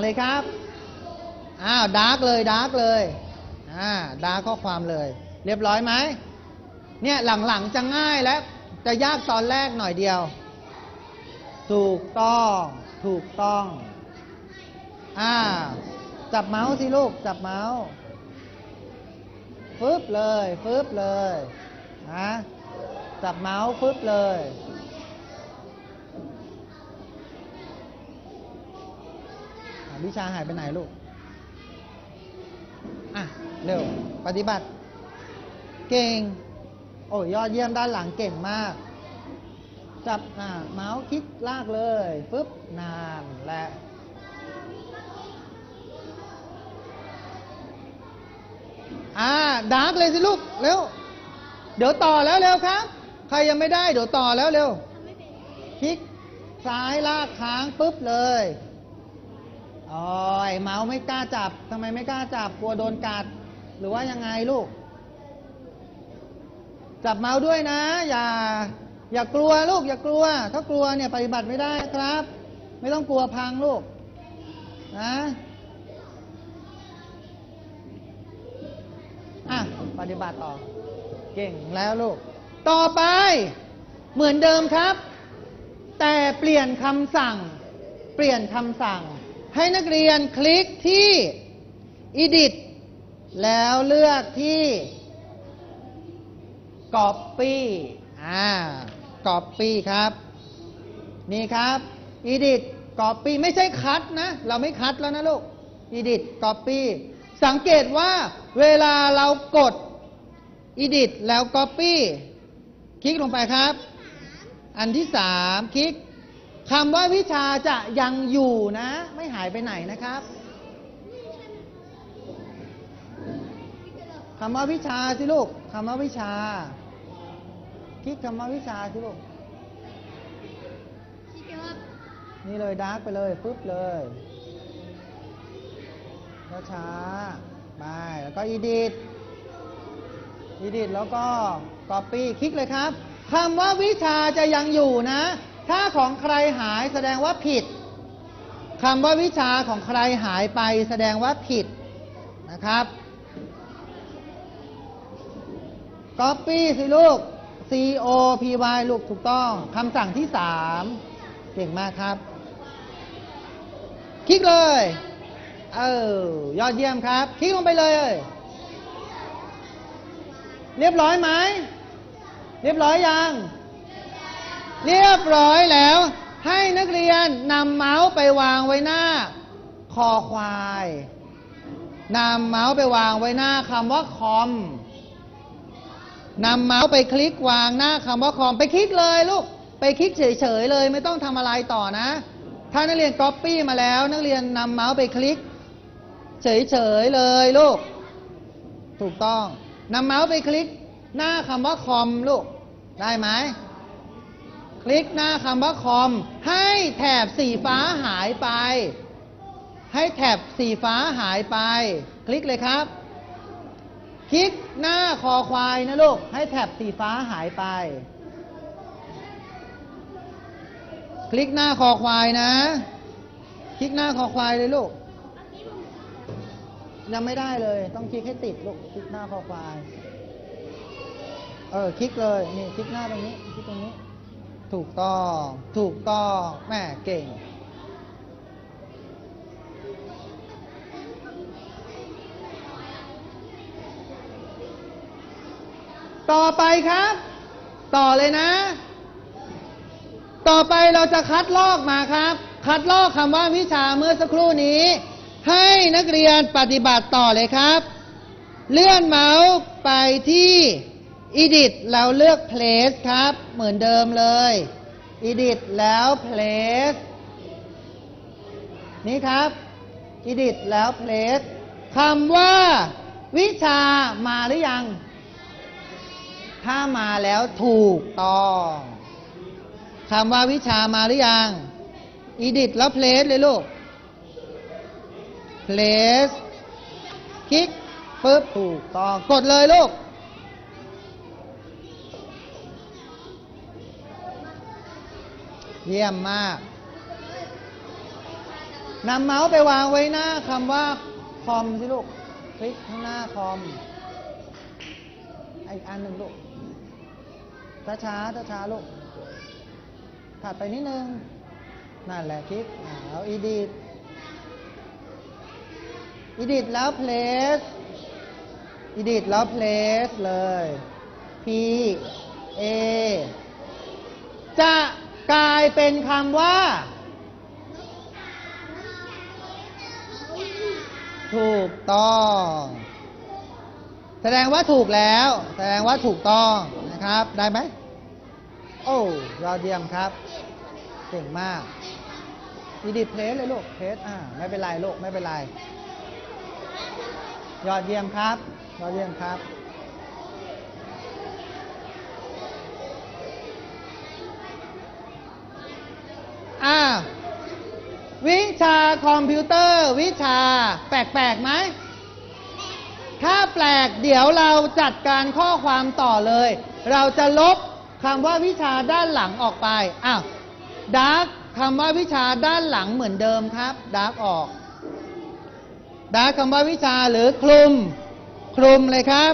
เลยครับดาร์กเลยดาร์กเลยดาร์กข้อความเลย เรียบร้อยไหมเนี่ยหลังๆจะง่ายแล้วจะยากตอนแรกหน่อยเดียวถูกต้องถูกต้องจับเมาส์สิลูกจับเมาส์ฟึบเลยฟึบเลยจับเมาส์ฟึบเลยวิชาหายไปไหนลูกเร็วปฏิบัติเก่งโอ้ยยอดเยี่ยมด้านหลังเก่งมากจับเมาส์คลิกลากเลยฟึบนานและดาร์กเลยสิลูกเร็วเดี๋ยวต่อแล้วเร็วครับใครยังไม่ได้เดี๋ยวต่อแล้วเร็วคลิกซ้ายลากค้างปุ๊บเลยเมาส์ไม่กล้าจับทำไมไม่กล้าจับกลัวโดนกัดหรือว่ายังไงลูกจับเมาส์ด้วยนะอย่ากลัวลูกอย่ากลัวถ้ากลัวเนี่ยปฏิบัติไม่ได้ครับไม่ต้องกลัวพังลูกนะปฏิบัติต่อเก่งแล้วลูกต่อไปเหมือนเดิมครับแต่เปลี่ยนคำสั่งให้นักเรียนคลิกที่ Edit แล้วเลือกที่ Copy Copy ครับนี่ครับ Edit Copy ไม่ใช่คัดนะเราไม่คัดแล้วนะลูก Edit Copy สังเกตว่าเวลาเรากด Edit แล้ว Copy คลิกลงไปครับอันที่3คลิกคำว่าวิชาจะยังอยู่นะไม่หายไปไหนนะครับคำว่าวิชาสิลูกคำว่าวิชาคลิกคำว่าวิชาสิลูกนี่เลยดาร์กไปเลยปึ๊บเลยช้าไปแล้วก็ Edit แล้วก็ Copy คลิกเลยครับคำว่าวิชาจะยังอยู่นะถ้าของใครหายแสดงว่าผิดคำว่าวิชาของใครหายไปแสดงว่าผิดนะครับ Copy สิลูก COPY ลูกถูกต้องคำสั่งที่3เก่งมากครับคลิกเลยยอดเยี่ยมครับคลิกลงไปเลยเรียบร้อยไหมเรียบร้อยยังเรียบร้อยแล้วให้นักเรียนนำเมาส์ไปวางไว้หน้าคอควายนำเมาส์ไปวางไว้หน้าคำว่าคอมนำเมาส์ไปคลิกวางหน้าคำว่าคอมไปคลิกเลยลูกไปคลิกเฉยๆเลยไม่ต้องทำอะไรต่อนะถ้านักเรียน Copy มาแล้วนักเรียนนำเมาส์ไปคลิกเฉยๆเลยลูกถูกต้องนำเมาส์ไปคลิกหน้าคำว่าคอมลูกได้ไหมคลิกหน้าคำว่าคอมให้แถบสีฟ้าหายไปให้แถบสีฟ้าหายไปคลิกเลยครับคลิกหน้าคอควายนะลูกให้แถบสีฟ้าหายไปคลิกหน้าคอควายนะคลิกหน้าคอควายเลยลูกยังไม่ได้เลยต้องคลิกให้ติดลูกคลิกหน้าคอควายคลิกเลยนี่คลิกหน้าตรงนี้คลิกตรงนี้ถูกต้องแม่เก่งต่อไปครับต่อเลยนะต่อไปเราจะคัดลอกมาครับคัดลอกคำว่าวิชาเมื่อสักครู่นี้ให้นักเรียนปฏิบัติต่อเลยครับเลื่อนเมาส์ไปที่ Edit แล้วเลือก Place ครับเหมือนเดิมเลย Edit แล้ว Place นี่ครับ Edit แล้ว Place คำว่าวิชามาหรือยังถ้ามาแล้วถูกต้องคำว่าวิชามาหรือยัง Edit แล้ว Place เลยลูก Place คลิกปึ๊บถูกต้องกดเลยลูกเยี่ยมมากนำเมาส์ไปวางไว้หน้าคำว่าคอมสิลูกคลิกข้างหน้าคอมอีกอันหนึ่งลูกช้าลูกถัดไปนิดนึงนั่นแหละคลิกเอาอีดิทแล้วเพลสเลย P A จะกลายเป็นคำว่าถูกต้องแสดงว่าถูกแล้วแสดงว่าถูกต้องนะครับได้ไหมโอ้ยอดเยี่ยมครับเก่งมากอีดิทเพลสเลยลูกเพลสไม่เป็นไรลูกไม่เป็นไรยอดเยี่ยมครับยอดเยี่ยมครับวิชาคอมพิวเตอร์วิชาแปลกๆไหมถ้าแปลกเดี๋ยวเราจัดการข้อความต่อเลยเราจะลบคำว่าวิชาด้านหลังออกไปดาร์กคำว่าวิชาด้านหลังเหมือนเดิมครับดาร์กออกดาร์กคำว่าวิชาหรือคลุมเลยครับ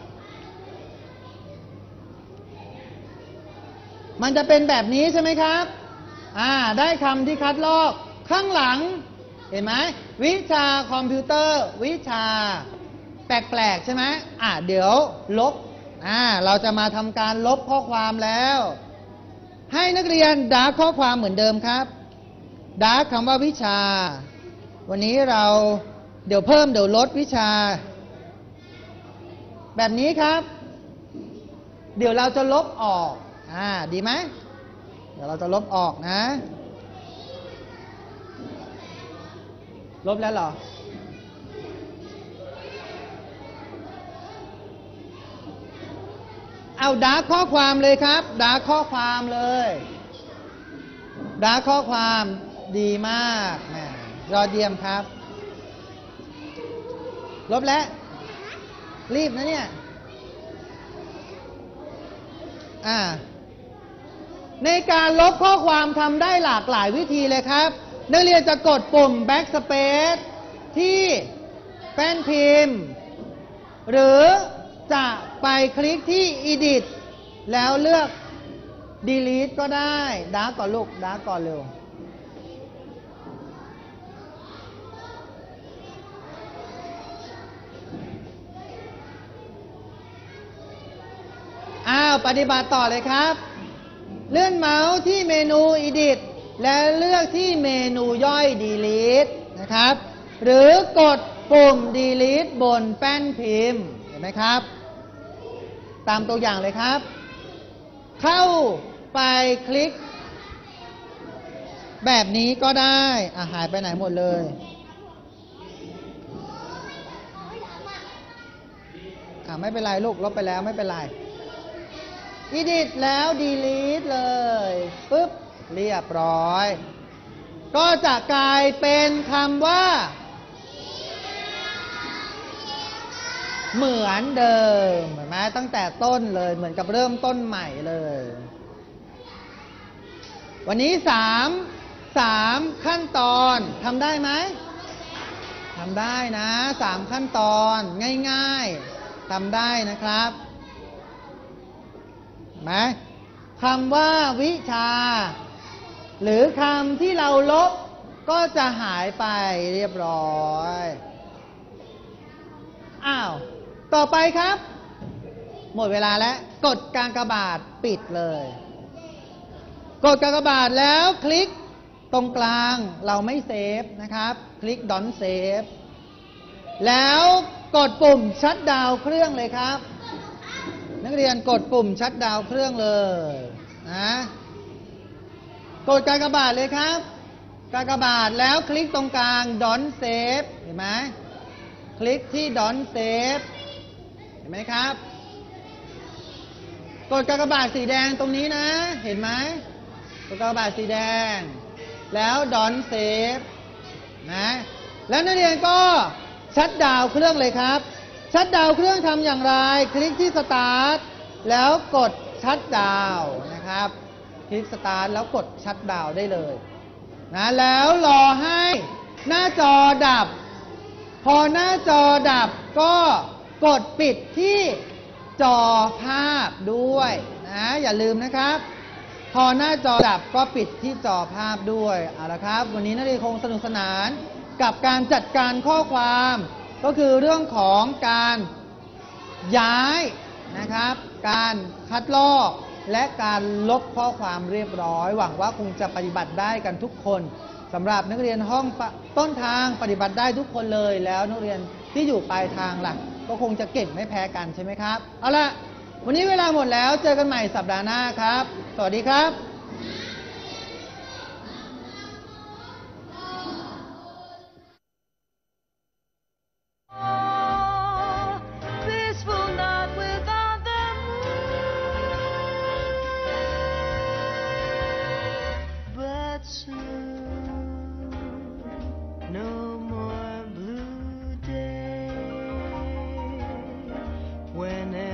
มันจะเป็นแบบนี้ใช่ไหมครับได้คำที่คัดลอกข้างหลังเห็นไหมวิชาคอมพิวเตอร์วิชาแปลกๆใช่ไหมเดี๋ยวลบเราจะมาทำการลบข้อความแล้วให้นักเรียนดาร์กข้อความเหมือนเดิมครับดาร์กคำว่าวิชาวันนี้เราเดี๋ยวเพิ่มเดี๋ยวลดวิชาแบบนี้ครับเดี๋ยวเราจะลบออกดีไหมเดี๋ยวเราจะลบออกนะลบแล้วเหรอเอาดาร์กข้อความเลยครับดาร์กข้อความเลยดาร์กข้อความดีมากยอดเยี่ยมครับลบแล้วรีบนะเนี่ยในการลบข้อความทำได้หลากหลายวิธีเลยครับนักเรียนจะกดปุ่ม Backspace ที่แป้นพิมพ์หรือจะไปคลิกที่ Edit แล้วเลือก Delete ก็ได้ดาร์กก่อนลูกดาร์กก่อนเร็วปฏิบัติต่อเลยครับเลื่อนเมาส์ที่เมนู Edit และเลือกที่เมนูย่อย Delete นะครับหรือกดปุ่ม Delete บนแป้นพิมพ์เห็นไหมครับตามตัวอย่างเลยครับเข้าไปคลิกแบบนี้ก็ได้หายไปไหนหมดเลยไม่เป็นไรลูกลบไปแล้วไม่เป็นไรEdit แล้ว Delete เลยปึ๊บเรียบร้อยก็จะกลายเป็นคำว่าเหมือนเดิมเห็นไหมตั้งแต่ต้นเลยเหมือนกับเริ่มต้นใหม่เลยวันนี้3ขั้นตอนทำได้ไหมทำได้นะ3ขั้นตอนง่ายๆทำได้นะครับไหมคำว่าวิชาหรือคำที่เราลบก็จะหายไปเรียบร้อยต่อไปครับหมดเวลาแล้วกดกากบาทปิดเลยกดกากบาทแล้วคลิกตรงกลางเราไม่เซฟนะครับคลิก Don't Save แล้วกดปุ่มชัตดาวน์เครื่องเลยครับนักเรียนกดปุ่มชัตดาวน์เครื่องเลยนะกดกากบาทเลยครับกากบาทแล้วคลิกตรงกลาง Don't Save เห็นไหมคลิกที่ Don't Save เห็นไหมครับกดกากบาทสีแดงตรงนี้นะเห็นไหมกดกากบาทสีแดงแล้ว Don't Save นะแล้วนักเรียนก็ชัตดาวน์เครื่องเลยครับชัตดาวน์เครื่องทำอย่างไรคลิกที่ Start แล้วกดชัตดาวน์นะครับคลิก Start แล้วกดชัตดาวน์ได้เลยนะแล้วรอให้หน้าจอดับ พอหน้าจอดับก็กดปิดที่จอภาพด้วยนะอย่าลืมนะครับ พอหน้าจอดับก็ปิดที่จอภาพด้วยเอาละครับวันนี้นักเรียนคงสนุกสนานกับการจัดการข้อความ ก็คือเรื่องของการย้ายนะครับการคัดลอกและการลบข้อความเรียบร้อยหวังว่าคงจะปฏิบัติได้กันทุกคนสำหรับนักเรียนห้องต้นทางปฏิบัติได้ทุกคนเลยแล้วนักเรียนที่อยู่ปลายทางล่ะก็คงจะเก่งไม่แพ้กันใช่ไหมครับเอาละวันนี้เวลาหมดแล้วเจอกันใหม่สัปดาห์หน้าครับสวัสดีครับ When